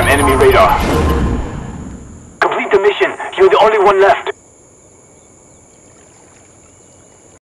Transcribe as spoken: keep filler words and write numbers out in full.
enemy radar. Complete the mission. You're the only one left.